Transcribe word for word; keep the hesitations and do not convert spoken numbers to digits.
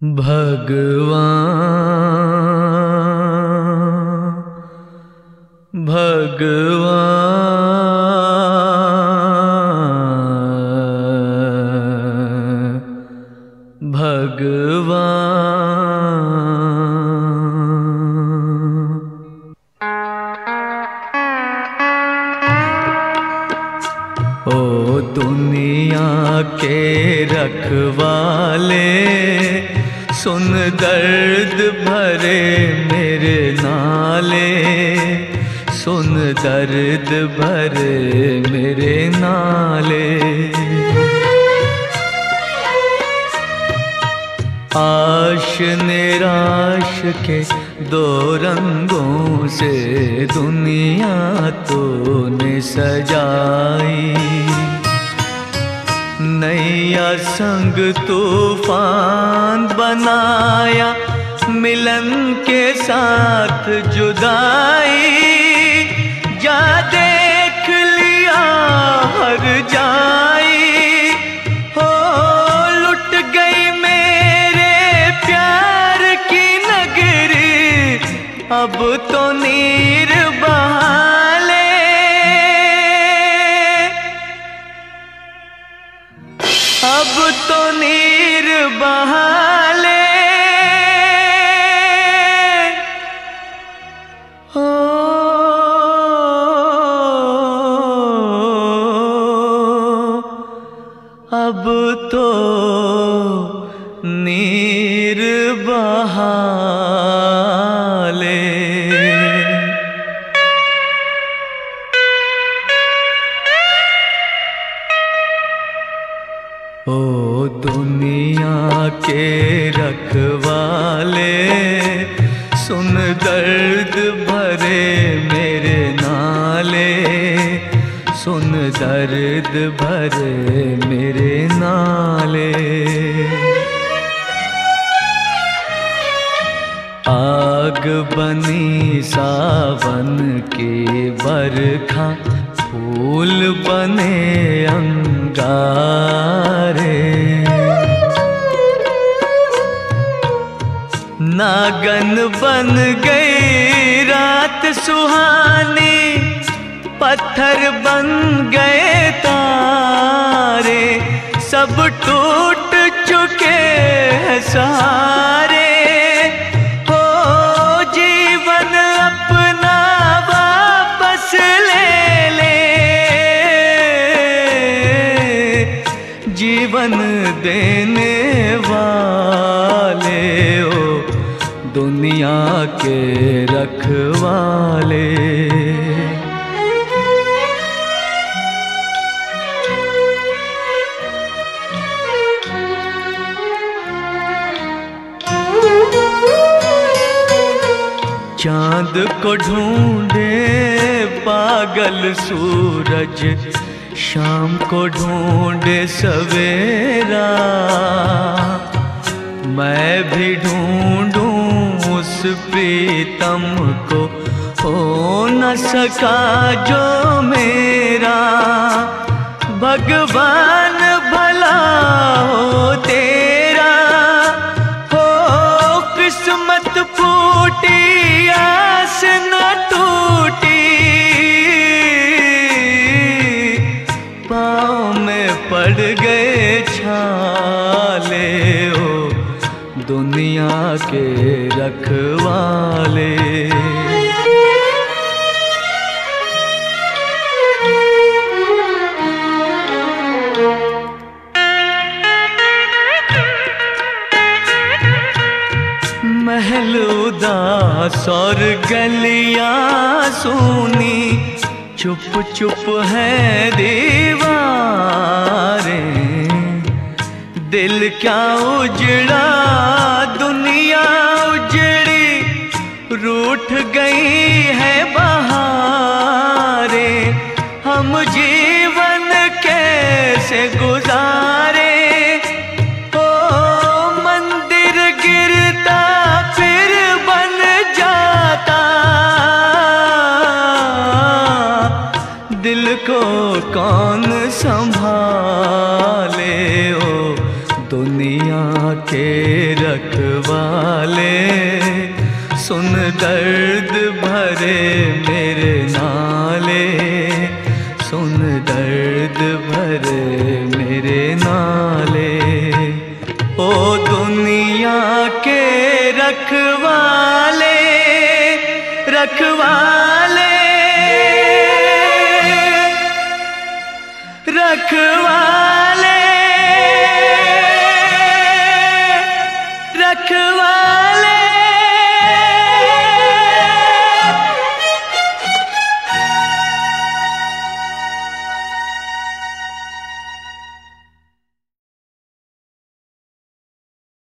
भगवान भगवान भगवान। ओ दुनिया के रखवाले, सुन दर्द भरे मेरे नाले, सुन दर्द भरे मेरे नाले। आश निराश के दो रंगों से दुनिया तूने सजाई, नैया संग तूफान बनाया, मिलन के साथ जुदाई। जा देख लिया हर जाई, हो लुट गई मेरे प्यार की नगरी, अब तो नीर बहाले, अब तो नीर बहाले। ओ अब तो नीर बहाले। ओ दुनिया के रखवाले, सुन दर्द भरे मेरे नाले, सुन दर्द भरे मेरे नाले। आग बनी सावन की बरखा, फूल बने अंगारे, नागन बन गई रात सुहानी, पत्थर बन गए तारे, सब टूट चुके हैं सहारे। हो जीवन अपना वापस ले ले, जीवन देने वाले ओ दुनिया के रखवाले। चांद को ढूंढे पागल सूरज, शाम को ढूंढे सवेरा, मैं भी ढूंढूं उस प्रीतम को, हो न सका जो मेरा। भगवान भला हो तेरा, हो किस्मत फूटी आस न टूटी, पाँव में पड़ गए छाले ओ दुनिया के रखवाले। महल उदास और गलियां सूनी, चुप चुप है दीवारें, दिल क्या उजड़ा दुनिया उजड़ी, रूठ गई है बहारें, हम जीवन कैसे गुजारे। ओ मंदिर गिरता फिर बन जाता, दिल को कौन संभाले ओ दुनिया के रखवाले, सुन दर्द भरे मेरे नाले, सुन दर्द भरे मेरे नाले। ओ दुनिया के रखवाले, रखवाले